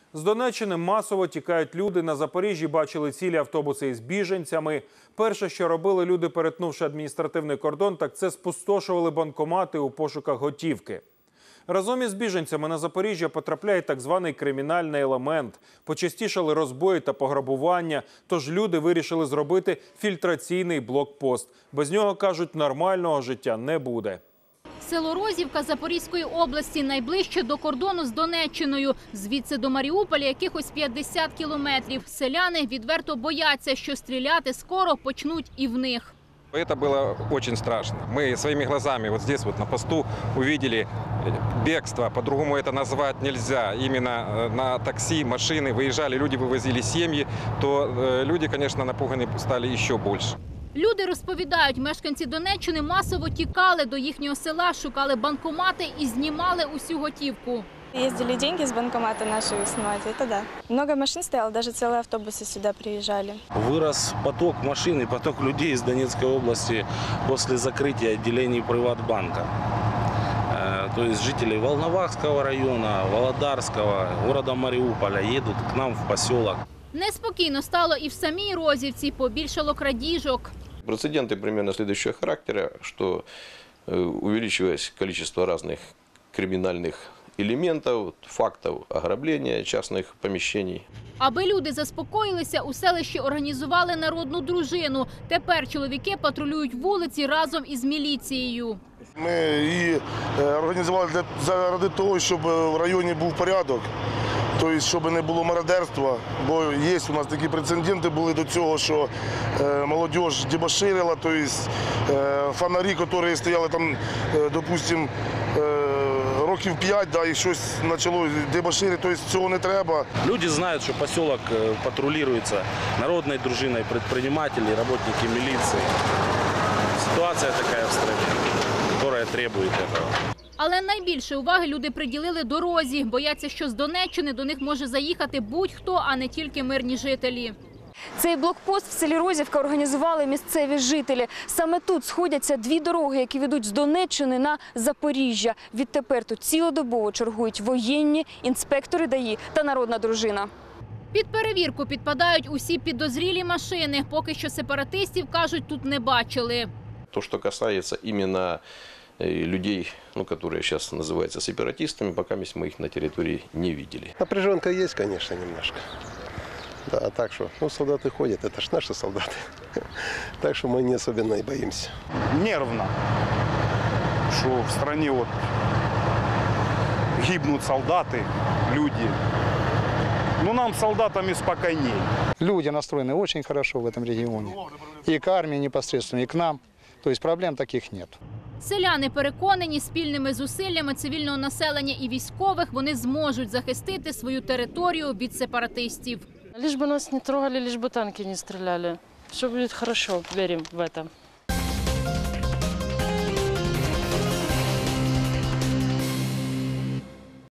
З Донеччини масово тікають люди. На Запоріжжі бачили цілі автобуси із біженцями. Перше, що робили люди, перетнувши адміністративний кордон, так це спустошували банкомати у пошуках готівки. Разом із біженцями на Запоріжжя потрапляє так званий кримінальний елемент. Почастішали розбої та пограбування, тож люди вирішили зробити фільтраційний блокпост. Без нього, кажуть, нормального життя не буде. Село Розівка Запорізької області найближче до кордону з Донеччиною. Звідси до Маріуполя якихось 50 кілометрів. Селяни відверто бояться, що стріляти скоро почнуть і в них. Это было очень страшно. Мы своими глазами вот здесь вот на посту увидели бегство, по-другому это назвать нельзя. Именно на такси, машины выезжали, люди вывозили семьи, то люди, конечно, напуганы стали еще больше. Люди розповідають, мешканці Донеччини масово тікали до їхнього села, шукали банкомати і знімали усю готівку. Ездили деньги с банкомата нашего снимать, это да. Много машин стояло, даже целые автобусы сюда приезжали. Вырос поток машин и поток людей из Донецкой области после закрытия отделений Приватбанка. То есть жители Волновахского района, Володарского, города Мариуполя едут к нам в поселок. Неспокійно стало і в самій Розівці, побільшало крадіжок. Прецеденты примерно следующего характера, что увеличивалось количество разных криминальных элементов, фактов ограбления частных помещений. Аби люди заспокоїлися, у селищі організували народну дружину. Тепер чоловіки патрулюють вулиці разом із міліцією. Ми її організували заради того, щоб в районі був порядок, тобто, щоб не було мародерства, бо є у нас такі прецеденти були до цього, що молодь дебоширила, тобто фонарі, які стояли там, допустимо, років 5, да, і щось почало дебоширити, тобто цього не треба. Люди знають, що поселок патрулюється народною дружиною, предприниматели, работники міліції. Ситуація така в країні, яка требує цього. Але найбільше уваги люди приділили дорозі. Бояться, що з Донеччини до них може заїхати будь-хто, а не тільки мирні жителі. Цей блокпост в селі Розівка організували місцеві жителі. Саме тут сходяться дві дороги, які ведуть з Донеччини на Запоріжжя. Відтепер тут цілодобово чергують воєнні, інспектори ДАІ та народна дружина. Під перевірку підпадають усі підозрілі машини. Поки що сепаратистів, кажуть, тут не бачили. То, что касается именно людей, которые сейчас называются сепаратистами, пока мы их на территории не видели. Напряженка есть, конечно, немножко. Да, так что, солдаты ходят, это ж наши солдаты. Так что мы не особенно и боимся. Нервно, что в стране вот гибнут солдаты, люди. Но нам, солдатами, спокойней. Люди настроены очень хорошо в этом регионе. И к армии непосредственно, и к нам. То есть проблем таких нет. Селяни переконані, спільними зусиллями цивільного населення і військових вони зможуть захистити свою територію від сепаратистів. Лишь бы нас не трогали, лишь бы танки не стреляли. Все будет хорошо, верим в это.